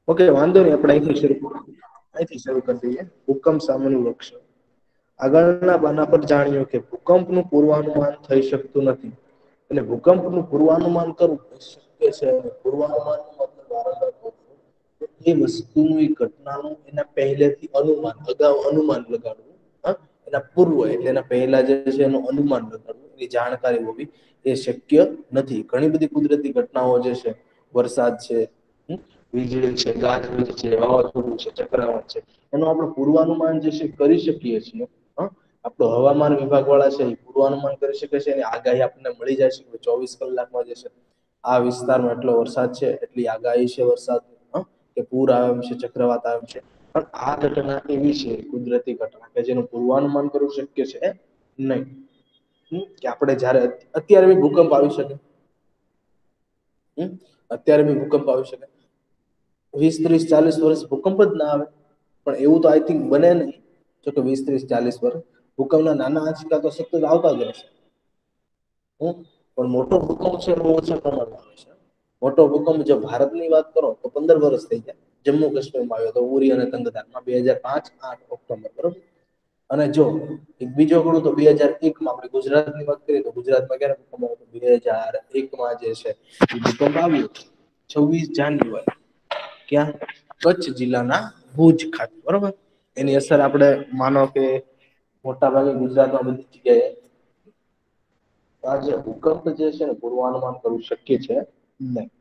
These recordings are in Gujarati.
ઓકે, વાંધો નહીં. આપણે અહીંથી શરૂ કરી દઈએ. ભૂકંપ સામેનું લક્ષણ. આગળના પાના પર જાણ્યું કે ભૂકંપનું પૂર્વાનુમાન થઈ શકતું નથી. એટલે ભૂકંપનું પૂર્વાનુમાન કરવું શક્ય છે. પૂર્વાનુમાન એ વસ્તુની ઘટનાનું એના પહેલેથી અનુમાન, અગાઉ અનુમાન લગાડવું. એના પૂર્વ એટલે એના પહેલા જે છે એનું અનુમાન લગાડવું, એની જાણકારી હોવી એ શક્ય નથી. ઘણી બધી કુદરતી ઘટનાઓ જે છે, વરસાદ છે, વીજળી છે, ગાજવીજ છે, વાવાઝોડું છે, ચક્રવાત છે, એનું આપણે પૂર્વાનુમાન જે છે કરી શકીએ છીએ. આપણો હવામાન વિભાગ વાળા છે એ પૂર્વાનુમાન કરી શકે છે. એની આગાહી આપણને મળી જાય છે કે 24 કલાકમાં જે છે આ વિસ્તારમાં એટલો વરસાદ છે, એટલી આગાહી છે વરસાદ, કે પૂર આવે છે, ચક્રવાત આવે છે. પણ આ ઘટના એવી છે, કુદરતી ઘટના કે જેનું પૂર્વાનુમાન કરવું શક્ય છે નહીં. કે આપણે જયારે અત્યારે બી ભૂકંપ આવી શકે. અત્યારે બી ભૂકંપ આવી શકે. 20, 30, 40 વર્ષ ભૂકંપ જ ના આવે. પણ એવું તો આઈ થિંક બને નહીં. જો કે 20, 30, 40 વર્ષ ભૂકંપના નાના આંચકા તો સતત આવતા જ રહેશે. પણ મોટો ભૂકંપ છે એ ઓછા પ્રમાણમાં આવે છે. મોટો ભૂકંપ જો ભારતની વાત કરો તો 15 વર્ષ થઈ ગયા. જમ્મુ કાશ્મીરમાં આવ્યો હતો, ઉરી અને તંગધારમાં 2005, 8 ઓક્ટોબર, બરોબર. અને જો એક બીજો ગણું તો 2001માં આપણે ગુજરાતની વાત કરીએ તો ગુજરાતમાં ક્યારે ભૂકંપ આવ્યો? 2001માં જે છે એ ભૂકંપ આવ્યો 26 જાન્યુઆરી. ક્યાં? કચ્છ જિલ્લાના ભુજ ખાતે, બરોબર. એની અસર આપણે માનો કે મોટા ભાગે ગુજરાતમાં બધી જગ્યાએ. આ જે ભૂકંપ જે છે ને પૂર્વાનુમાન કરવું શક્ય છે નહીં.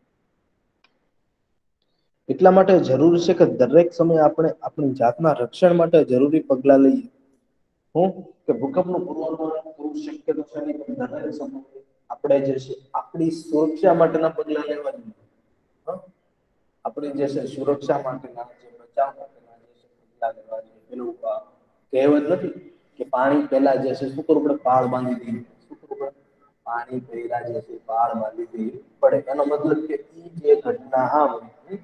એટલા માટે જરૂરી છે કે દરેક સમયે આપણે આપણી જાતના રક્ષણ માટે જરૂરી પગલા લઈએ. હું કે ભૂકંપનું પૂર્વાનુમાન કરવું શક્ય તો છે નહીં, પણ દરેક સમયે આપણે જે છે આપણી સુરક્ષા માટેના પગલા લેવા જોઈએ. આપણી જે છે સુરક્ષા માટેના, જે બચાવ માટેના જે છે પગલા લેવા જોઈએ. પેલું કહેવત નથી કે પાણી પહેલા જે છે શું કરવું પડે? પાળ બાંધી દઈએ. શું કરવું પડે? પાણી પહેલા જે છે પાળ બાંધી દેવી પડે. એનો મતલબ કે ઈ જે ઘટના આવે,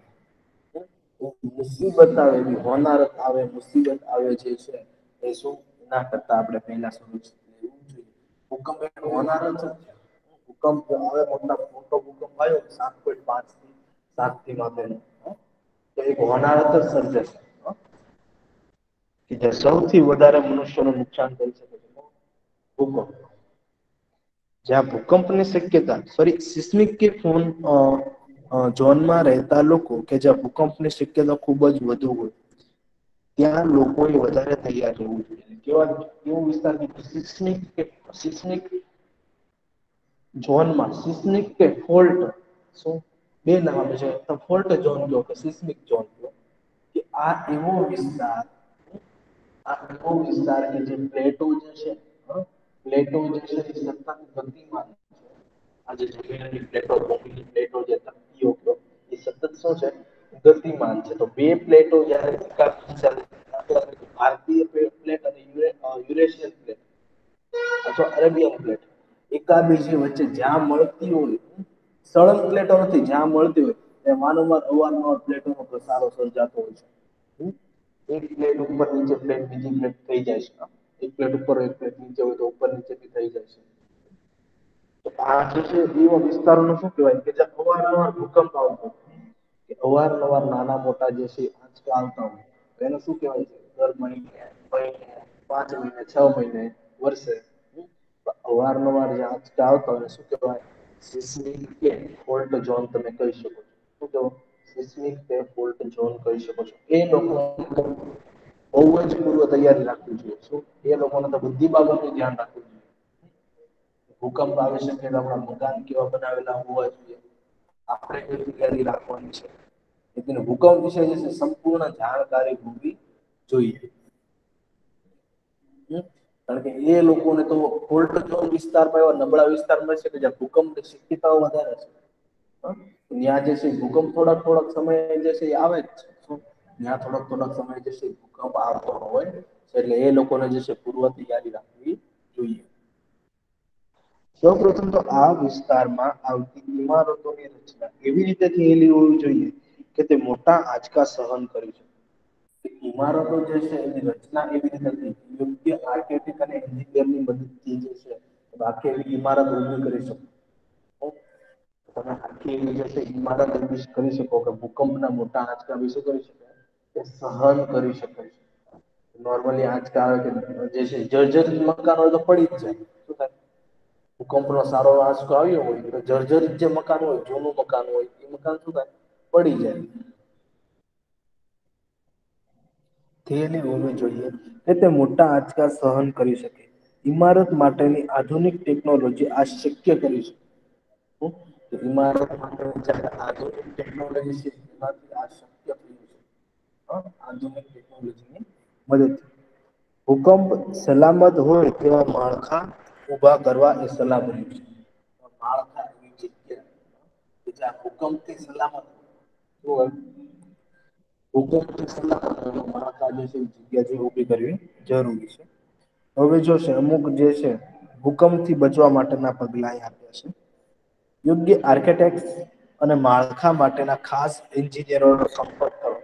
મુસીબત આવે, એવી હોનારત આવે, મુસીબત આવે જે છે એ શું ના કરતા આપણે પહેલા સુરક્ષિત રહેવું જોઈએ. ભૂકંપ એક હોનારત જ છે. ભૂકંપ આવે, મોટો ભૂકંપ આવ્યો 7.5 થી 7 થી માપેલો, તો એક હોનારત જ સર્જાશે. કે જે સૌથી વધારે મનુષ્યનું નુકસાન કરી શકે છે. ભૂકંપ. જ્યાં ભૂકંપની શક્યતા, સોરી, સિસ્મિક કે ફોન ઝોનમાં રહેતા લોકો કે જ્યાં ભૂકંપની શક્યતા ખૂબ જ વધુ હોય, ત્યાં લોકોએ વધારે તૈયાર રહેવું જોઈએ. કેવું વિસ્તાર? સિસ્મિક ઝોનમાં, સિસ્મિક કે ફોલ્ટ, શું બે નામ આપે છે. ફોલ્ટ ઝોન કહો કે સિસ્મિક ઝોન કહો, કે આ એવો વિસ્તાર, આ એવો વિસ્તાર કે જે પ્લેટો જે છે, પ્લેટો જે છે એ સતત ગતિમાન છે. આ જે જમીનની પ્લેટો, ભૂમિની પ્લેટો જે તકતીઓ કહો એ સતત શું છે? ગતિમાન છે. તો બે પ્લેટો જ્યારે ભારતીય પ્લેટ અને યુરેશિયન પ્લેટ અથવા અરેબિયન પ્લેટ એકાબીજી વચ્ચે જ્યાં મળતી હોય, સળંગ પ્લેટો નથી, જ્યાં મળતી હોય ત્યાં વારંવાર અવારનવાર પ્લેટોનો ઘસારો સર્જાતો હોય છે. એક પ્લેટ ઉપર નીચે પ્લેટ બીજી પ્લેટ થઈ જાય છે. એક પ્લેટ ઉપર એક પ્લેટ નીચે હોય તો ઉપર નીચે બી થઈ જાય છે. તો આ જે છે એવા વિસ્તારોને શું કહેવાય? કે જ્યાં અવારનવાર ભૂકંપ આવતો હોય, કે અવારનવાર નાના મોટા જે છે આંચકા આવતા હોય, તો એને શું કહેવાય છે? દર મહિને, 5 મહિને, 6 મહિને, વર્ષે અવારનવાર જે આંચકા આવતા હોય એને શું કહેવાય? સિસ્મિક કે ફોલ્ટ ઝોન તમે કહી શકો છો. શું કહેવાય? સિસ્મિક કે ફોલ્ટ ઝોન કહી શકો છો. એ લોકો બહુ જ પૂર્વ તૈયારી રાખવી જોઈએ. શું? એ લોકોને તો બધી બાબતનું ધ્યાન રાખવું જોઈએ. ભૂકંપ આવી શકે તો આપણા મકાન કેવા બનાવેલા હોવા જોઈએ, આપણે કેવી તૈયારી રાખવાની છે, એટલે ભૂકંપ વિશે જે છે સંપૂર્ણ જાણકારી હોવી જોઈએ. કારણ કે એ લોકોને તો ફોલ્ટ ઝોન વિસ્તારમાં, એવા નબળા વિસ્તારમાં છે કે જ્યાં ભૂકંપની શક્યતાઓ વધારે છે. ત્યાં જે છે ભૂકંપ થોડાક સમય જે છે એ આવે જ છે. શું? ત્યાં થોડાક સમય જે છે ભૂકંપ આવતો હોય છે. એટલે એ લોકોને જે છે પૂર્વ તૈયારી રાખવી જોઈએ. સૌપ્રથમ તો આ વિસ્તારમાં આવતી ઇમારતોની રચના એવી રીતે થયેલી હોવી જોઈએ કે તે મોટા આંચકા સહન કરી શકે. ઇમારતો જે છે એની રચના એવી રીતે થઈ, યોગ્ય આર્કિટેક્ટ અને એન્જિનિયરની મદદથી જે છે બાકી એવી ઇમારત ઊભી કરી શકે. તમે આખી એવી જે છે ઇમારત એવી કરી શકો કે ભૂકંપના મોટા આંચકા વિશે કરી શકે એ સહન કરી શકે છે. નોર્મલી આંચકા આવે કે જે છે જર્જરિત મકાન હોય તો પડી જ જાય શું થાય ભૂકંપનો સારો આંચકો આવ્યો હોય તો જર્જરિત જે મકાન હોય જૂનું મકાન હોય એ મકાન શું થાય પડી જાય. થયેલી હોવી જોઈએ કે તે મોટા આંચકા સહન કરી શકે. ઇમારત માટેની આધુનિક ટેકનોલોજી આ શક્ય કરી છે. ઇમારત માટે જ્યારે આધુનિક ટેકનોલોજી છે એનાથી આ શક્ય થયું છે. આધુનિક ટેકનોલોજીની મદદથી ભૂકંપ સલામત હોય તેવા માળખા ઊભા કરવા એ સલાહ બન્યું છે. માળખા એવી જગ્યા કે જ્યાં ભૂકંપથી સલામત હોય ભૂકંપથી સલામત હોય માળખા જે છે જગ્યા જે ઊભી કરવી જરૂરી છે. હવે જોશે અમુક જે છે ભૂકંપથી બચવા માટેના પગલા અહીં આપ્યા છે. યોગ્ય આર્કિટેક્ટ અને માળખા માટેના ખાસ એન્જિનિયરોનો સંપર્ક કરો.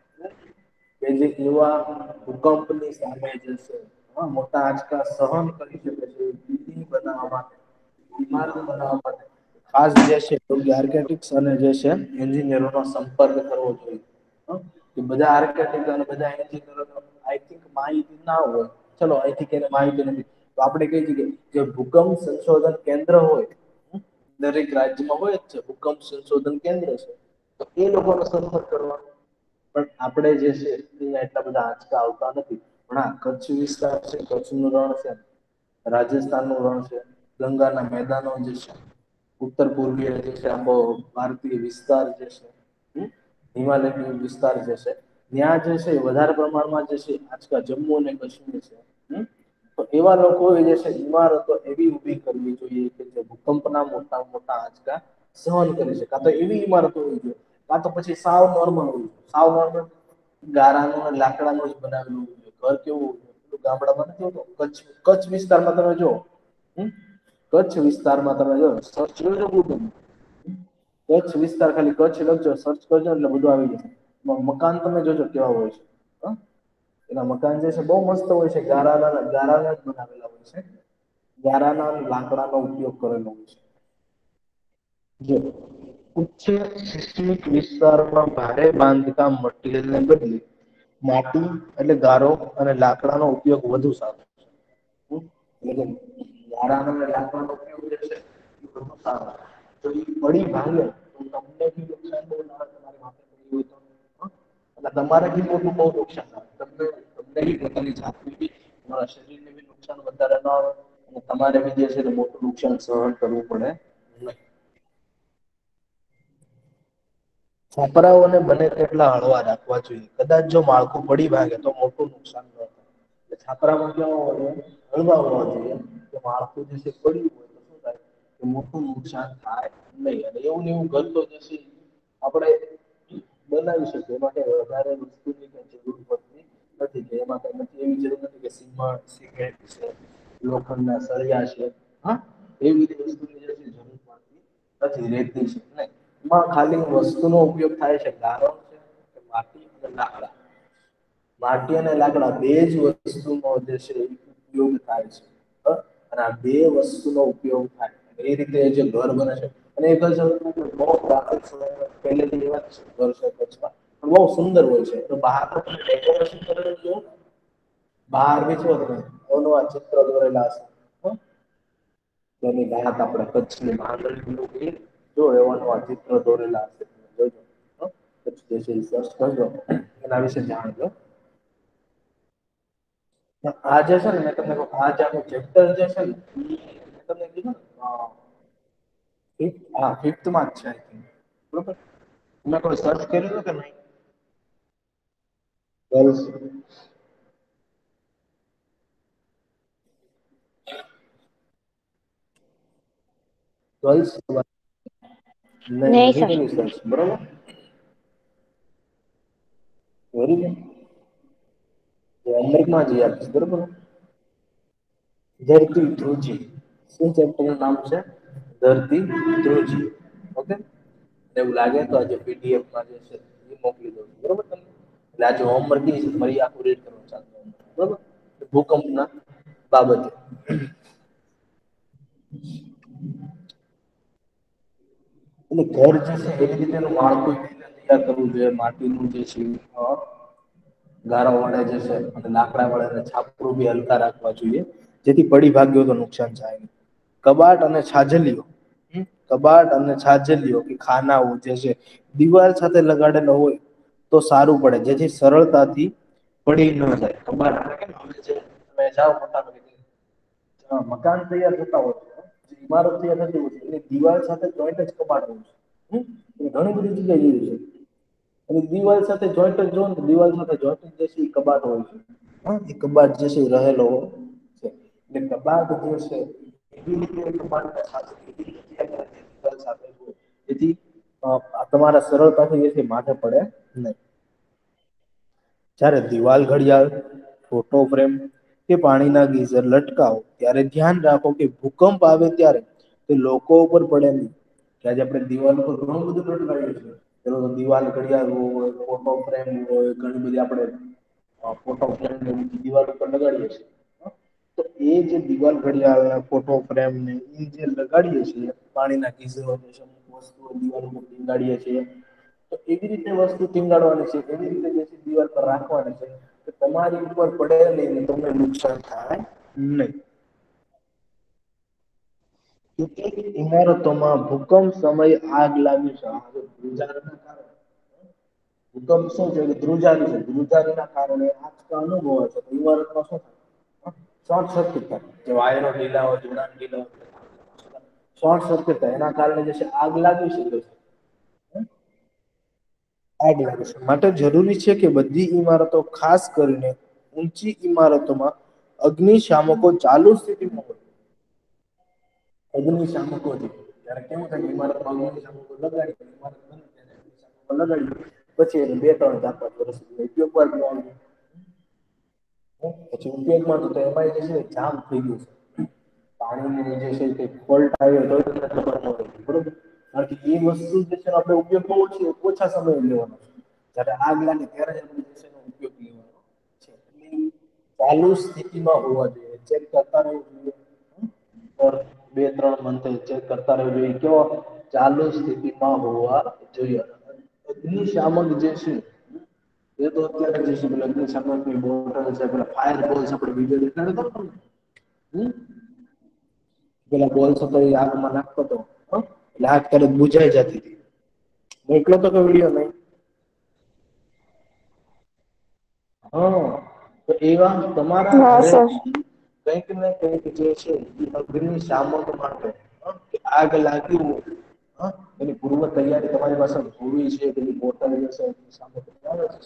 કે જે એવા ભૂકંપની સામે જે છે મોટા આંચકા સહન કરી શકે છે બિલ્ડિંગ બનાવવા માટે ઇમારત બનાવવા માટે ખાસ જે છે યોગ્ય આર્કેટિક્સ અને જે છે એન્જિનિયરોનો સંપર્ક કરવો જોઈએ. કે બધા આર્કેટેક્ટ અને બધા એન્જિનિયરો આઈ થિંક માહિતી ના હોય ચલો અહીંથી કોઈને માહિતી નથી તો આપણે કહી શકીએ જે ભૂકંપ સંશોધન કેન્દ્ર હોય દરેક રાજ્યમાં હોય જ છે ભૂકંપ સંશોધન કેન્દ્ર છે તો એ લોકોનો સંપર્ક કરવાનો. પણ આપણે જે છે અહીંયા એટલા બધા આંચકા આવતા નથી પણ હા કચ્છ વિસ્તાર છે કચ્છનું રણ છે રાજસ્થાનનું રણ છે ગંગાના મેદાનો જે છે ઉત્તર પૂર્વીય જે છે આખો ભારતીય વિસ્તાર જે છે હિમાલય વિસ્તાર જે છે ત્યાં જે છે વધારે પ્રમાણમાં જે છે આજકા જમ્મુ અને કાશ્મીર છે. તો એવા લોકો એ જે છે ઈમારતો એવી ઊભી કરવી જોઈએ કે જે ભૂકંપના મોટા મોટા આંચકા સહન કરી શકે કાં તો એવી ઈમારતો હોવી જોઈએ કાં તો પછી સાવ નોર્મલ હોવી જોઈએ સાવ નોર્મલ ગારાનું અને લાકડાનું જ બનાવેલું હોય ઘર કેવું હોય ગામડામાં નથી હોતું કચ્છ કચ્છ વિસ્તારમાં તમે જુઓ કચ્છ વિસ્તારમાં તમે જો સર્ચ કરજો ગૂગલ કચ્છ વિસ્તાર ખાલી કચ્છ લખજો સર્ચ કરજો એટલે બધું આવી જશે. મકાન તમે જોજો કેવા હોય છે. એના મકાન જે છે બહુ મસ્ત હોય છે ગારાના જ બનાવેલા હોય છે. ગારાના લાકડાનો ઉપયોગ કરેલો હોય છે. જો ઉચ્ચ સિસ્મિક વિસ્તારમાં ભારે બાંધકામ મટીરિયલને બદલે માટી એટલે ગારો અને લાકડાનો ઉપયોગ વધુ સારો એટલે ગારાનો અને લાકડાનો ઉપયોગ જે છે એ વધુ સારો જો ઈ પડી ભાંગે તો તમને બી નુકસાન બહુ ના તમારી માથે પડી હોય તો એટલે તમારે બી મોટું બહુ નુકસાન થાય તમને બી પોતાની જાતને બી તમારા શરીરને બી નુકસાન વધારે ન આવે અને તમારે બી જે છે મોટું નુકસાન સહન કરવું પડે નહીં. છાપરાઓને બને તેટલા હળવા રાખવા જોઈએ કદાચ જો માળખું પડી ભાંગે તો મોટું નુકસાન ન થાય. છાપરામાં કેવા હોય હળવા હોવા જોઈએ કે માળખું જે છે પડ્યું હોય તો શું થાય કે મોટું નુકસાન થાય નહીં અને એવું ને એવું ઘર તો જે છે આપણે બનાવી શકીએ એ માટે વધારે વસ્તુની કઈ જરૂર પડતી નથી કે એમાં કઈ નથી એવી જરૂર નથી કે સિમેન્ટ સિમેન્ટ છે લોખંડના સળિયા છે હા એવી બધી વસ્તુની જે છે જરૂર પડતી નથી રેતી છે નહીં એમાં ખાલી વસ્તુનો ઉપયોગ થાય છે ગારો છે કે માટી અને લાકડા માટી અને લાકડા બે જ વસ્તુનો જે છે ઉપયોગ થાય છે. અને આ બે વસ્તુનો ઉપયોગ થાય એ રીતે જે ઘર બને છે અને એ ઘર બહુ પ્રાચીન સમયમાં પહેલેથી એવા જ ઘર છે કચ્છમાં બહુ સુંદર હોય છે તો બહાર તમે ડેકોરેશન કરેલું જોવો ને બહાર બી જુઓ તમે અવનવા ચિત્ર દોરેલા હશે તેની રાહત આપણે કચ્છની માંડવી જો એવા નવા ચિત્ર દોરેલા હશે જોજો પછી જે છે ઈ સર્ચ કરજો એના વિશે જાણજો આ જે છે ને મેં તમને કહું આ જે આખું ચેપ્ટર જે છે ને મેં તમને કીધું ને હા ફિફ્થમાં જ છે આઈ થિંક બરોબર તમે કોઈ સર્ચ કર્યું હતું કે નહીં ગર્લ્સ ગર્લ્સ નહીં નથી સર કર્યું સર્ચ બરોબર વેરી ગુડ હોમવર્કમાં જઈ આપીશ બરોબર ધરતી ધ્રુજી શું ચેપ્ટરનું નામ છે ધરતી ધ્રુજી ઓકે એવું લાગે તો આજે પીડીએફમાં જે છે એ મોકલી દઉં છું બરોબર તમને એટલે આજે હોમવર્ક ઈ છે તમારે ઈ આખું રીડ કરવાનું ચાલુ બરોબર ભૂકંપના બાબતે એટલે ઘર જે છે એવી રીતે એનું માળખું તૈયાર કરવું જોઈએ. માટીનું જે છે ગારો વાળા જે છે અને લાકડા વાળાને છાપરું બી હલકા રાખવા જોઈએ, જેથી પડી ભાગ્યો તો નુકસાન થાય નહીં. કબાટ અને છાજલીઓ, કબાટ અને છાજલીઓ કે ખાનાઓ જે છે દિવાલ સાથે લગાડેલો હોય તો સારું પડે, જેથી સરળતાથી પડી ન જાય. કબાટ તમે જાઓ મકાન તૈયાર થતા હોય છે, ઇમારત તૈયાર થતી હોય છે એટલે દિવાલ સાથે જોઈન્ટ જ કબાટ હોય છે. ઘણી બધી જગ્યાએ જોયું છે. અને દિવાલ સાથે જોઈન્ટ જ જો ને દિવાલ સાથે જોઈન્ટ જે છે એ કબાટ હોય છે. હા, એ કબાટ જે છે રહેલો છે. એટલે કબાટ જે છે એવી રીતે કબાટ જેથી તમારા સરળતાથી જે માથે પડે નહીં. જ્યારે દિવાલ ઘડિયાળ, ફોટો ફ્રેમ કે પાણીના ગીઝર લટકાવો ત્યારે ધ્યાન રાખો કે ભૂકંપ આવે ત્યારે તે લોકો ઉપર પડે નહીં. કે આજે આપણે દિવાલ ઉપર ઘણું બધું લટકાવ્યું છે. પેલો તો દિવાલ ઘડિયાળ હોય, ફોટો ફ્રેમ હોય, ઘણી બધી આપણે ફોટો ફ્રેમ દિવાલ ઉપર લગાડીએ છીએ. તો એ જે દિવાલ ઘડિયાળ, ફોટો ફ્રેમ ને એ જે લગાડીએ છીએ પાણીના ગીઝરો વસ્તુઓ દિવાલ ઉપર ટીંગાડીએ છીએ. તો એવી રીતે વસ્તુ ટીંગાડવાની છે, એવી રીતે જે દિવાલ પર રાખવાની છે કે તમારી ઉપર પડે નહીં ને તમને નુકસાન થાય નહીં. કેટલીક ઇમારતોમાં ભૂકંપ સમયે આગ લાગી છે. ધ્રુજારીના કારણે ભૂકંપ શું છે કે ધ્રુજારી છે. ધ્રુજારીના કારણે આંચકા અનુભવાય છે. તો ઇમારતમાં શું થાય? શોર્ટ સર્કિટ થાય. જે વાયરો ઢીલા હોય, જોડાણ ઢીલા હોય, શોર્ટ સર્કિટ થાય. એના કારણે જે છે આગ લાગી શકે છે. આગ લાગે છે. માટે જરૂરી છે કે બધી ઈમારતો, ખાસ કરીને ઊંચી ઈમારતોમાં અગ્નિશામકો ચાલુ સ્થિતિમાં હોય. અગ્નિશામકોથી ત્યારે કેવું થાય કે ઇમારતમાં અગ્નિશામકો લગાડી ઇમારત લગાડી પછી એને 2-3 4-5 વર્ષ સુધી ઉપયોગમાં જ ન આવે. પછી ઉપયોગમાં તો એમાં જે છે જામ થઈ ગયું છે. પાણીની જે છે તે ફોલ્ટ આવ્યો તો તમને ખબર ન હોય, બરોબર. કારણ કે એ વસ્તુ જે છે આપણે ઉપયોગમાં ઓછા સમય લેવાનો છે. જ્યારે આગ લાગે ત્યારે જ આપણે જે છે એનો ઉપયોગ લેવાનો છે. એટલે ચાલુ સ્થિતિમાં હોવા જોઈએ. ચેક કરતા રહેવું જોઈએ. 2-3 મંથ ચેક કરતા રહેવું જોઈએ. કેવો ચાલુ સ્થિતિમાં હોવા જોઈએ. અગ્નિશામક જે છે એ તો અત્યારે જે છે અગ્નિશામકની બોટલ છે, પેલા ફાયર બોલ્સ આપણે વિડિયો દેખાડ્યો તો ને તમને. પેલા બોલ્સ હતો એ આગમાં નાખતો હતો એટલે આગ તરત બુજાઈ જતી હતી. મોકલો તો વિડિયો નહીં. હા, તો એવા તમારા હા ઘરે સર. કંઈક ને કંઈક જે છે એ અગ્નિશામક માટે આગ લાગી હોય એની પૂર્વ તૈયારી તમારી પાસે હોવી જોઈએ. પેલી બોટલ હશે, અગ્નિશામક આવે છે.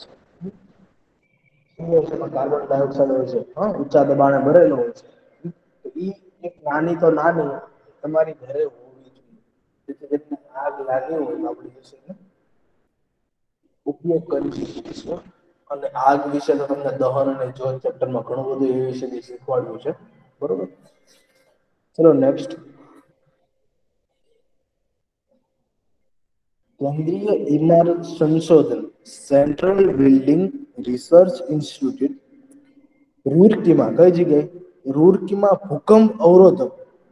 કાર્બન ડાયોક્સાઇડ હોય છે, ઊંચા દબાણે ભરેલો હોય છે. તો ઈ એક નાની તો નાની તમારી ઘરે હોવી જોઈએ. જેથી કરીને આગ લાગી હોય તો આપણે જે છે ઉપયોગ કરી શકીએ છીએ. અને આગ વિશે તો તમને દહન અને જ્યોત ચેપ્ટરમાં ઘણું બધું એ વિશે શીખવાડ્યું છે, બરોબર. ચલો નેક્સ્ટ. કેન્દ્રીય ઇમારત સંશોધન સેન્ટ્રલ બિલ્ડિંગ રિસર્ચ ઇન્સ્ટિટ્યૂટ રૂરકીમાં કઈ જગ્યાએ? રૂરકીમાં ભૂકંપ અવરોધક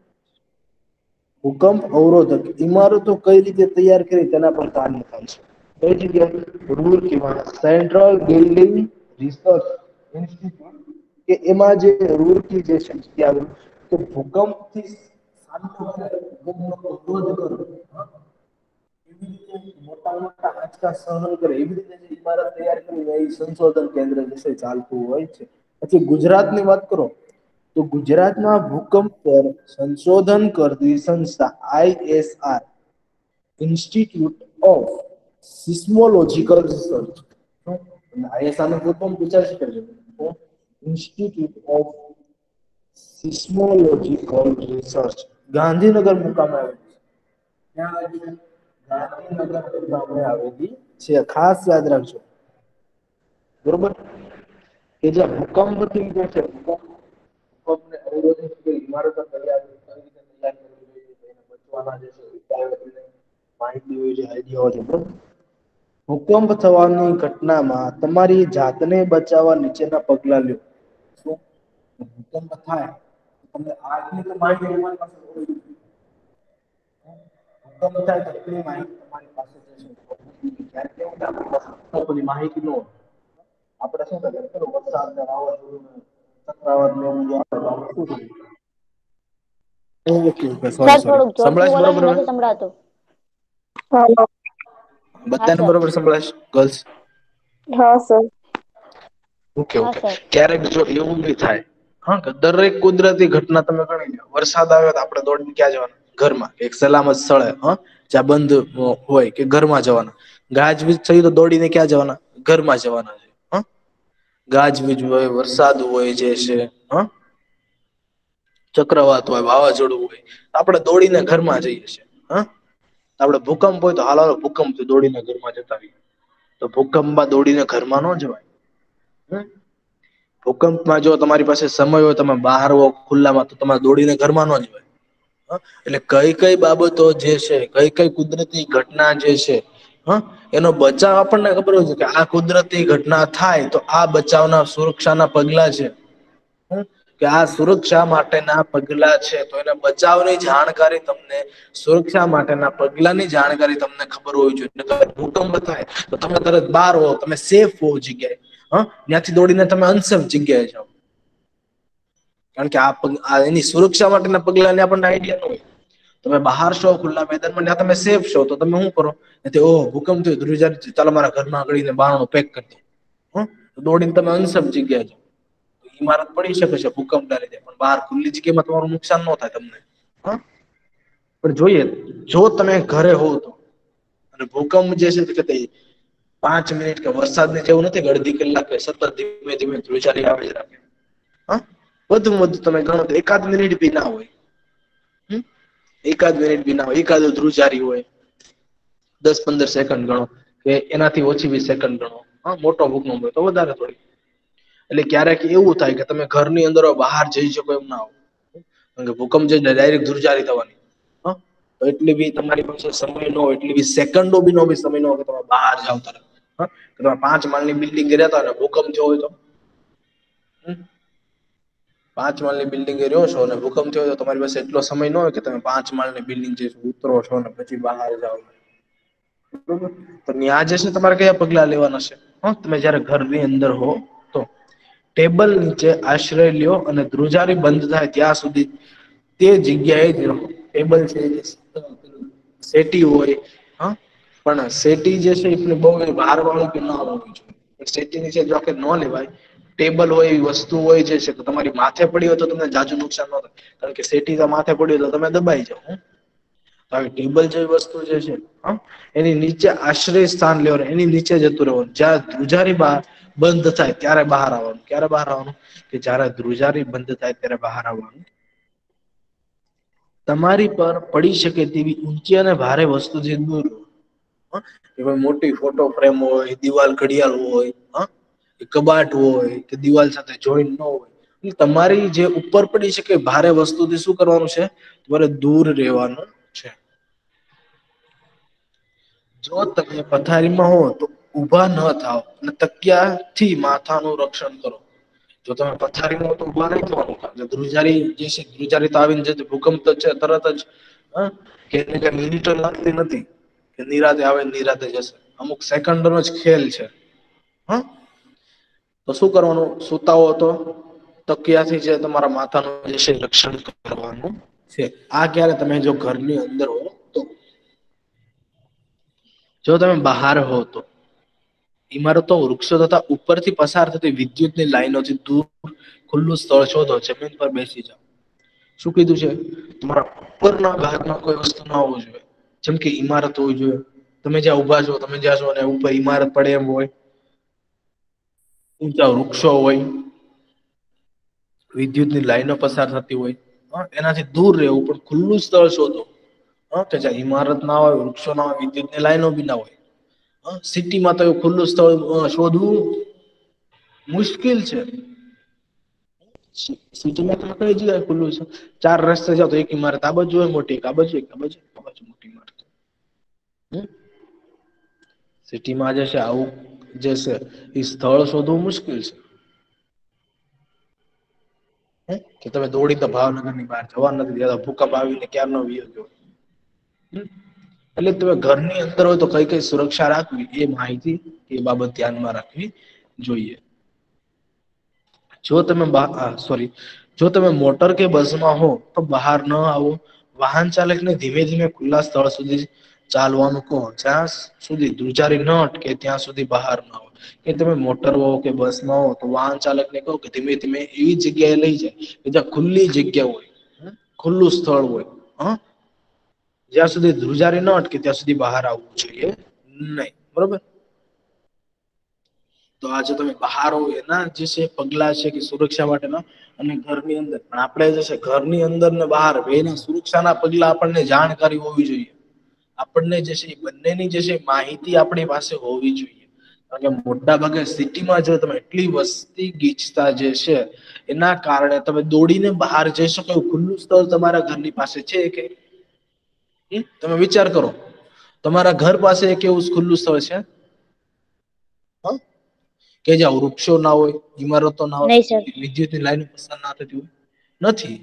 ભૂકંપ અવરોધક ઈમારતો કઈ રીતે તૈયાર કરી તેના પર કાર્ય થાય છે. કઈ જગ્યાએ? રૂરકીમાં સેન્ટ્રલ બિલ્ડિંગ રિસર્ચ ઇન્સ્ટિટ્યૂટ કે એમાં જે રૂરકી જે છે ત્યાં કે ભૂકંપથી એવી રીતે મોટા મોટા આંચકા સહન કરે એવી રીતે જે ઇમારત તૈયાર કરી એ સંશોધન કેન્દ્ર વિશે ચાલતું હોય છે. પછી ગુજરાતની વાત કરો તો ગુજરાતના ભૂકંપ પર સંશોધન કરતી સંસ્થા ISR institute of seismological research. ISR નું ફૂલ ફોર્મ પૂછાઈ શકે છે. Institute of seismological research Gandhinagar મુકામે આવેલું છે. ક્યાં આવેલું છે? ગાંધીનગર મુકામે આવેલી છે. ખાસ યાદ રાખજો. બરોબર. કે જે ભૂકંપથી જે છે ભૂકંપને અવરોધિત કોઈ ઇમારતો તૈયાર કઈ રીતે તૈયાર કરવી જોઈએ, એને બચવાના જે છે ઉપાયો માહિતી હોય છે, આઈડિયા હોય છે, બરોબર. ભૂકંપ થવાની ઘટનામાં તમારી જાતને બચાવવા નીચેના પગલા લ્યો. શું? ભૂકંપ થાય તમને આટલી તો માહિતી તમારી પાસે હોવી જોઈએ. ભૂકંપ થાય તો એટલી માહિતી તમારી પાસે જશે. ક્યારેક કેવું થાય આપણી પાસે એટલી બધી માહિતી ન હોય. આપણે શું કરીએ પેલું વરસાદ ને વાવાઝોડું ચક્રવાત ને એવું બધું આવે તો આપણે શું કરીએ? Okay okay sir sorry sorry થોડુંક જોરથી સંભળાય છે બોલો ને બરોબર હવે? નથી સંભળાતું. હા બધાને સર બરોબર સંભળાય છે ગર્લ્સ? હા સર. ઓકે હા ઓકે સર ક્યારેક જો એવું બી થાય હા કે દરેક કુદરતી ઘટના તમે ગણી લો વરસાદ આવે તો આપણે દોડીને ક્યાં જવાના? ઘરમાં એક સલામત સ્થળે જ્યાં બંધ હોય કે ઘરમાં જવાના. ગાજવીજ થયું તો દોડીને ક્યાં જવાના? ઘરમાં જવાના છે. ગાજવીજ હોય વરસાદ હોય જે છે ચક્રવાત હોય વાવાઝોડું હોય આપણે દોડીને ઘરમાં જઈએ છીએ હા. આપડે ભૂકંપ હોય તો હાલ ભૂકંપ દોડીને ઘરમાં જતા રયે. તો ભૂકંપમાં દોડીને ઘરમાં ન જવાય. ભૂકંપમાં જો તમારી પાસે સમય હોય તમે બહાર હો ખુલ્લામાં તો તમારે દોડીને ઘરમાં ન જવાય. એટલે કઈ કઈ બાબતો જે છે કઈ કઈ કુદરતી ઘટના જે છે એનો બચાવ આપણને ખબર હોય છે કે આ કુદરતી ઘટના થાય તો આ બચાવના સુરક્ષાના પગલા છે. કે આ સુરક્ષા માટેના પગલા છે તો એને બચાવની જાણકારી તમને સુરક્ષા માટેના પગલાની જાણકારી તમને ખબર હોવી જોઈએ. ભૂકંપ થાય તો તમે તરત બહાર હો તમે સેફ હો જગ્યાએ ત્યાંથી દોડીને તમે અનસેફ જગ્યાએ જાવ. કારણ કે આ એની સુરક્ષા માટેના પગલાને આપણને આઈડિયા ન હોય. તમે બહાર છો ખુલ્લા મેદાનમાં ત્યાં તમે સેફ છો તો તમે શું કરો? ઓહ ભૂકંપ થયો ધ્રુજારી ચાલો મારા ઘરમાં આગળને બારણું પેક કરી દો. દોડીને તમે અનસેફ જગ્યાએ જાવ. ઈમારત પડી શકે છે ભૂકંપના લીધે પણ બહાર ખુલ્લી જગ્યામાં તમારું નુકસાન ન થાય તમને. પણ જોઈએ જો તમે ઘરે હોવ તો અને ભૂકંપ જે છે તે 5 મિનિટ કે વરસાદની જેવું નથી અડધી કલાક સતત ધીમે ધીમે ધ્રુજારી આવે જ રાખે. વધુમાં વધુ તમે ગણો તો એકાદ મિનિટ ભી ના હોય. એકાદ મિનિટ ભી ના હોય એકાદ ધ્રુજારી હોય. 10-15 સેકન્ડ ગણો કે એનાથી ઓછી બી સેકન્ડ ગણો મોટો ભૂકંપ હોય તો વધારે થોડી. એટલે ક્યારેક એવું થાય કે તમે ઘરની અંદર બહાર જઈ શકો એમ ના હો. કારણ કે ભૂકંપ છે ડાયરેક્ટ ધ્રુજારી થવાની. તો એટલી બી તમારી પાસે સમય ન હોય એટલી બી સેકન્ડો બી નો સમય ન હોય કે તમે બહાર જાવ તરત. તમે 5 માળની બિલ્ડિંગ રહેતા હોય ને ભૂકંપ થયો હોય તો? 5 માળની બિલ્ડિંગ એ રહ્યો છો અને ભૂકંપ થયો તો તમારી પાસે એટલો સમય ન હોય કે તમે 5 માળની બિલ્ડિંગ જે ઉતરો છો ને પછી બહાર જાવ. બરોબર તો ન્યા જે છે તમારે કયા પગલા લેવાના છે? તમે જયારે ઘરની અંદર હો તો ટેબલ નીચે આશ્રય લ્યો અને ધ્રુજારી બંધ થાય ત્યાં સુધી તે જગ્યાએ જ રહો. ટેબલ છે સેટી હોય પણ સેટી જે છે એ બહુ ભાર વાળું કે ના હોવું જોઈએ. સેટી નીચે જો કે ન લેવાય. ટેબલ હોય એવી વસ્તુ હોય જે છે તમારી માથે પડી હોય તો તમને જાજુ નુકસાન ન થાય. કારણ કે સેટી તો માથે પડી તો તમે દબાઈ જાવ. આવી ટેબલ જેવી વસ્તુ જે છે એની નીચે આશ્રય સ્થાન લેવાનું એની નીચે જતું રહેવાનું જ્યાં ધ્રુજારી બંધ થાય ત્યારે બહાર આવવાનું. ક્યારે બહાર આવવાનું? કે જયારે ધ્રુજારી બંધ થાય ત્યારે બહાર આવવાનું. તમારી પર પડી શકે તેવી ઊંચી અને ભારે વસ્તુથી દૂર મોટી ફોટો ફ્રેમ હોય દિવાલ ઘડિયાળ હોય કબાટ હોય કે દિવાલ સાથે જોઈન્ટ ન હોય. તમારી જે ઉપર પડી શકે ભારે વસ્તુથી શું કરવાનું છે? તમારે દૂર રહેવાનું છે. જો તમે પથારીમાં હો તો ઊભા ન થાવ અને તકિયા થી માથાનું રક્ષણ કરો. જો તમે પથારીમાં તો ઉભા નહી થવાનું ધ્રુજારી જે છે ધ્રુજારી તો આવીને જ ભૂકંપ તો છે તરત જ કે મિનિટો લાગતી નથી. કે નિરાતે આવે નિરાતે જશે અમુક સેકન્ડનો જ ખેલ છે. તો શું કરવાનું સુતા હો તો તકિયાથી જે તમારા માથાનું જે છે રક્ષણ કરવાનું છે. આ ક્યારે તમે જો ઘરની અંદર હો તો. જો તમે બહાર હો તો ઈમારતો વૃક્ષો તથા ઉપરથી પસાર થતી વિદ્યુતની લાઈનોથી દૂર ખુલ્લું સ્થળ શોધો જમીન પર બેસી જાવ. શું કીધું છે તમારા ઉપરના ભાગમાં કોઈ વસ્તુ ના હોવું જોઈએ. જેમ કે ઈમારત હોવી જોઈએ. તમે જ્યાં ઉભા છો તમે જ્યાં છો ને ઉપર ઈમારત પડે એમ હોય. ઊંચા વૃક્ષો હોય. વિદ્યુતની લાઈનો પસાર થતી હોય એનાથી દૂર રહેવું પણ ખુલ્લું સ્થળ શોધો. કે જ્યાં ઈમારત ના હોય વૃક્ષો ના હોય વિદ્યુતની લાઈનો બી ના હોય. સિટીમાં તો એ ખુલ્લું સ્થળ શોધવું મુશ્કેલ છે. સિટીમાં તો કઈ જગ્યાએ ખુલ્લું છે. 4 રસ્તે જાવ તો એક ઇમારત આ બાજુ હોય મોટી આ બાજુ એક આ બાજુ મોટી ઇમારત. સિટીમાં જે છે આવું જે છે એ સ્થળ શોધવું મુશ્કેલ છે. કે તમે દોડી તો ભાવનગરની બહાર જવા નથી દેતા ભૂકંપ આવીને ક્યારનો વયો ગયો. એટલે તમે ઘરની અંદર હોય તો કઈ કઈ સુરક્ષા રાખવી એ માહિતી એ બાબત ધ્યાનમાં રાખવી જોઈએ. જો તમે સોરી જો તમે મોટર કે બસમાં હો તો બહાર ન આવો. વાહન ચાલકને ધીમે ધીમે ખુલ્લા સ્થળ સુધી ચાલવાનું કહો. જ્યાં સુધી ધ્રુજારી ન અટકે ત્યાં સુધી બહાર ન આવો. કે તમે મોટર હો કે બસમાં હો તો વાહન ચાલક ને કહો કે ધીમે ધીમે એવી જગ્યાએ લઈ જાય કે જ્યાં ખુલ્લી જગ્યા હોય, ખુલ્લું સ્થળ હોય, જ્યાં સુધી ધ્રુજારી ન અટકે ત્યાં સુધી બહાર આવવું જોઈએ નહીં. બરોબર. તો આજે તમે બહાર હો એના જે છે પગલા છે કે સુરક્ષા માટેના અને ઘરની અંદર પણ આપણે જે છે ઘરની અંદર ને બહાર બેના સુરક્ષાના પગલા આપણને જાણકારી હોવી જોઈએ. આપણને જે છે એ બંનેની જે છે માહિતી આપણી પાસે હોવી જોઈએ. કારણ કે મોટા ભાગે સિટીમાં જો તમે એટલી વસ્તી ગીચતા જે છે એના કારણે તમે દોડીને બહાર જઈ શકો એવું ખુલ્લું સ્થળ તમારા ઘરની પાસે છે કે તમે વિચાર કરો તમારા ઘર પાસે એક એવું ખુલ્લું સ્થળ છે? હા કે જ્યાં વૃક્ષો ના હોય, ઈમારતો ના હોય, નહી સર. વિદ્યુતની લાઈન પસાર ના થતી હોય? નથી.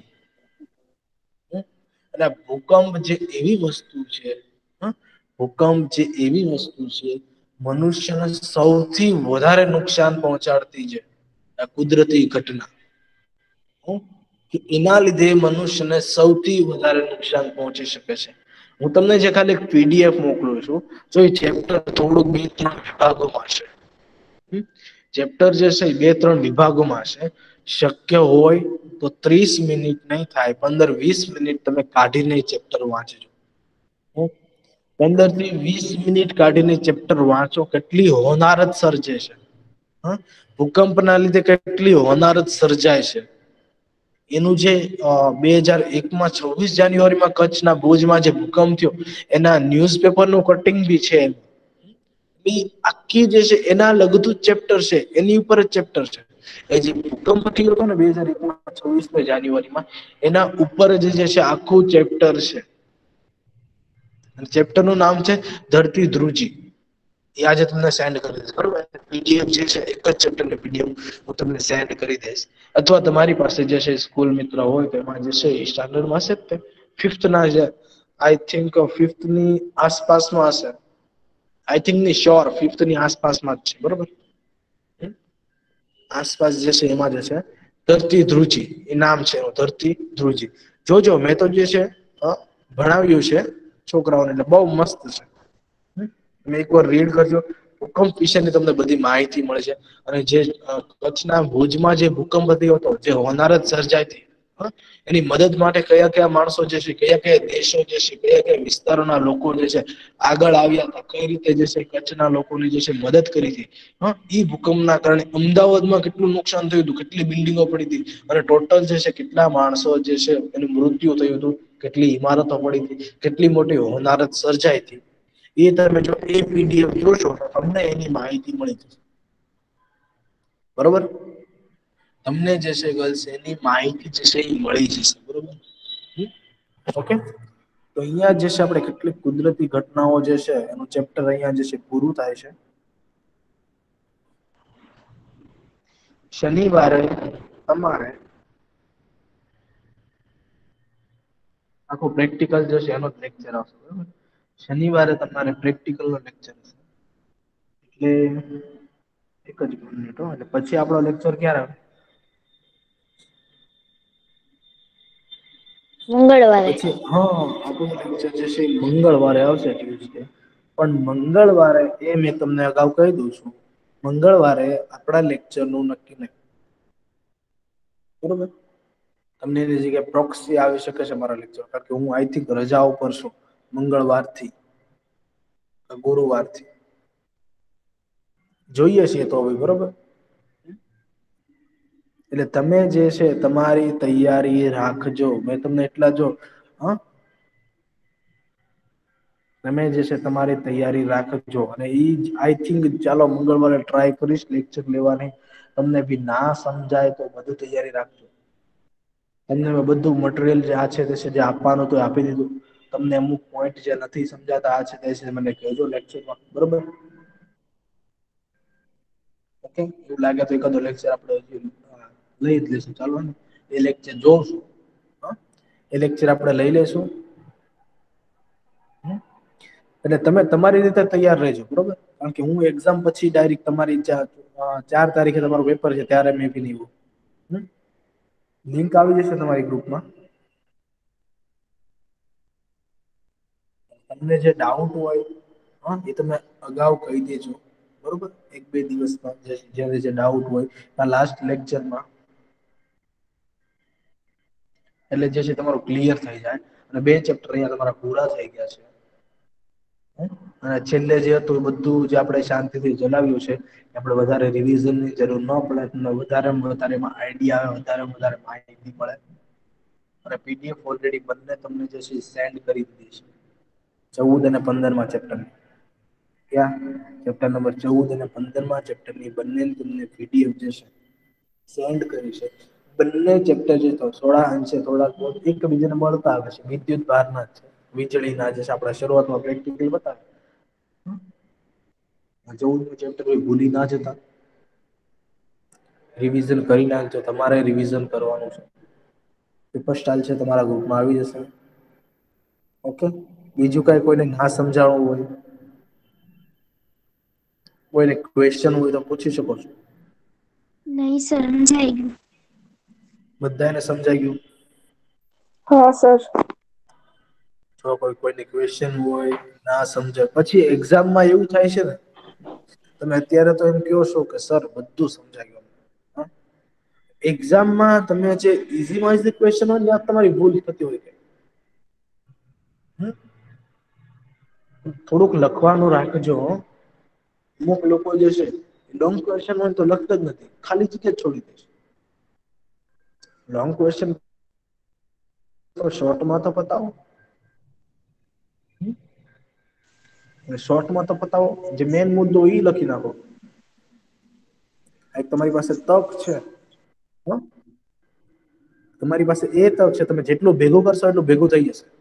અને ભૂકંપ જે એવી વસ્તુ છે, ભૂકંપ જે એવી વસ્તુ છે મનુષ્યને સૌથી વધારે નુકસાન પહોંચાડતી છે આ કુદરતી ઘટના. કે એના લીધે મનુષ્યને સૌથી વધારે નુકસાન પહોંચી શકે છે. હું તમને જે ખાલી પીડીએફ મોકલું છું તો એ ચેપ્ટર થોડુંક બે ત્રણ વિભાગોમાં છે. ચેપ્ટર જે છે એ બે ત્રણ વિભાગોમાં છે. શક્ય હોય તો 30 મિનિટ નહી થાય 15-20 મિનિટ તમે કાઢીને ચેપ્ટર વાંચજો. 15 થી 20 મિનિટ કાઢીને ચેપ્ટર વાંચો કેટલી હોનારત સર્જે છે. ભૂકંપના લીધે કેટલી હોનારત સર્જાય છે. એનું જે 2001માં 26 જાન્યુઆરીમાં કચ્છના ભુજમાં જે ભૂકંપ થયો એના ન્યુઝપેપરનું કટિંગ બી છે. આખી જે છે એના લગતું જ ચેપ્ટર છે, એની ઉપર જ ચેપ્ટર છે. એ જે ભૂકંપ થયો હતો ને 2001માં 26 જાન્યુઆરીમાં એના ઉપર જે છે આખું ચેપ્ટર છે. ચેપ્ટરનું નામ છે ધરતી ધ્રુજી. એ આજે તમને સેન્ડ કરી દઈશ. બરોબર પીડીએફ જે છે એક જ ચેપ્ટરની પીડીએફ હું તમને સેન્ડ કરી દઈશ. અથવા તમારી પાસે જે છે સ્કૂલ મિત્ર હોય તો એમાં જે છે સ્ટાન્ડર્ડમાં હશે જ તે. ફિફ્થના છે આઈ થિંક ફિફ્થની આસપાસમાં હશે. આઈ થિંક ની શ્યોર ફિફ્થની આસપાસમાં જ છે. બરોબર. આસપાસ જે છે એમાં જે છે ધરતી ધ્રુજી એ નામ છે એનું ધરતી ધ્રુજી. જોજો મેં તો જે છે ભણાવ્યું છે છોકરાઓને એટલે બઉ મસ્ત છે. તમે એકવાર રીડ કરજો ભૂકંપ વિશેની તમને બધી માહિતી મળશે. અને જે કચ્છના ભુજમાં જે ભૂકંપ થયો હતો જે હોનારત સર્જાઈ હતી. એની મદદ માટે કયા કયા માણસો જે છે કયા કયા દેશો જે છે કયા કયા વિસ્તારોના લોકો જે છે આગળ આવ્યા હતા કઈ રીતે જે છે કચ્છના લોકોની જે છે મદદ કરી હતી. ઈ ભૂકંપના કારણે અમદાવાદમાં કેટલું નુકસાન થયું હતું કેટલી બિલ્ડિંગો પડી હતી. અને ટોટલ જે છે કેટલા માણસો જે છે એનું મૃત્યુ થયું હતું. કેટલી ઈમારતો પડી હતી કેટલી મોટી હોનારત સર્જાઈ હતી. એ તમે જો એ પીડીએફ જોશો તો તમને એની માહિતી મળી જશે. બરોબર. તમને જે છે ગર્લ્સ એની માહિતી જે છે એ મળી જશે. બરોબર. ઓકે. તો અહિયાં જે છે આપણે કેટલીક કુદરતી ઘટનાઓ જે છે એનું ચેપ્ટર અહિયાં જે છે પૂરું થાય છે. શનિવારે તમારે આખો પ્રેક્ટિકલ જે છે એનો જ લેક્ચર આવશે. બરોબર. શનિવારે તમારે પ્રેક્ટિકલનો લેક્ચર હશે. એટલે એક જ મિનિટ એટલે પછી આપણો લેક્ચર ક્યારે આવે? મંગળવારે. પછી આપણું લેક્ચર જે છે મંગળવારે આવશે ટ્યુઝડે. પણ મંગળવારે એ મેં તમને અગાઉ કહી દઉં છું. મંગળવારે આપણા લેક્ચરનું નક્કી નહીં. બરોબર. તમને એની જગ્યાએ પ્રોક્સી આવી શકે છે મારા લેક્ચર કારણ કે હું આઈ થિંક રજા ઉપર છું. મંગળવારથી ગુરુવારથી જોઈએ છીએ તો હવે બરોબર. એટલે તમે જે છે તમારી તૈયારી રાખજો મેં તમને એટલા જો તમે જે છે તમારી તૈયારી રાખજો અને આઈ થિંક ચાલો મંગળવારે ટ્રાય કરીશ લેક્ચર લેવાની તમને બી ના સમજાય તો બધું તૈયારી રાખજો. તમને બધું મટીરિયલ જે છે જે આપવાનું હતું આપી દીધું. તમને અમુક પોઈન્ટ જે નથી સમજાતા આ છે તે મને કહેજો લેક્ચરમાં બરોબર. ઓકે એવું લાગે તો એકાદો લેક્ચર આપણે લઈ જ લેશું ચાલો ને એ લેક્ચર જોઉં એ લેક્ચર આપણે લઈ લેશું. એટલે તમે તમારી રીતે તૈયાર રહેજો બરોબર, કારણ કે હું એક્ઝામ પછી ડાયરેક્ટ તમારી 4 તારીખે તમારું પેપર છે ત્યારે મેં બી નહી. લિંક આવી જશે તમારી ગ્રુપમાં. તમને જે ડાઉટ હોય એ તમે અગાઉ કહી દેજો. બરોબર, 1-2 દિવસમાં જે ડાઉટ હોય લાસ્ટ લેક્ચરમાં. એટલે જે છે તમારું ક્લિયર થઈ જાય અને 2 ચેપ્ટર અહીંયા તમારા પૂરા થઈ ગયા છે. અને છેલ્લે જે હતું એ બધું જે આપણે શાંતિથી ચલાવ્યું છે. આપણે વધારે રિવિઝનની જરૂર ન પડે, વધારેમાં વધારે એમાં આઈડિયા આવે, વધારેમાં વધારે માહિતી મળે. અને પીડીએફ ઓલરેડી બંને તમને જે છે સેન્ડ કરી દીધી છે. 14 અને 15મા ચેપ્ટર. ક્યાં? ચેપ્ટર નંબર 14 અને 15મા ચેપ્ટરની બંને તમને પીડીએફ જે છે સેન્ડ કરી છે. બંને ચેપ્ટર જે થોડા અંશે થોડાક એકબીજાને મળતા આવે છે. વિદ્યુત ભારના જ છે. વીજળીના જે છે આપણા શરૂઆતમાં પ્રેક્ટિકલ બતાવે. 14મુ ચેપ્ટર કોઈ ભૂલી ના જતા. રિવિઝન કરી નાખજો, તમારે રિવિઝન કરવાનું છે. પેપર સ્ટાઇલ છે તમારા ગ્રુપમાં આવી જશે. ઓકે, બીજું કઈ કોઈને ના સમજાણું હોય, કોઈને ક્વેશ્ચન હોય તો પૂછી શકો છો. નહી સર, સમજાઈ ગયું. બધાને સમજાઈ ગયું? હા સર. જો કોઈને ક્વેશ્ચન હોય, ના સમજાય, પછી એક્ઝામમાં એવું થાય છે ને તમે અત્યારે તો એમ કહો છો કે સર બધું સમજાઈ ગયું. એક્ઝામમાં તમે જે ઈઝીમાં ઈઝી ક્વેશ્ચન હોય ને તમારી ભૂલ થતી હોય. થોડુંક લખવાનું રાખજો. અમુક લોકો જે છે લોંગ ક્વેશ્ચન હોય તો લખતા જ નથી, ખાલી જગ્યા જ છોડી દે છે. લોંગ ક્વેશ્ચન શોર્ટમાં તો પતાવો. શોર્ટમાં તો પતાવો, જે મેન મુદ્દો ઈ લખી નાખો. એક તમારી પાસે તક છે. તમારી પાસે એ તક છે, તમે જેટલું ભેગું કરશો એટલું ભેગું થઈ જશે.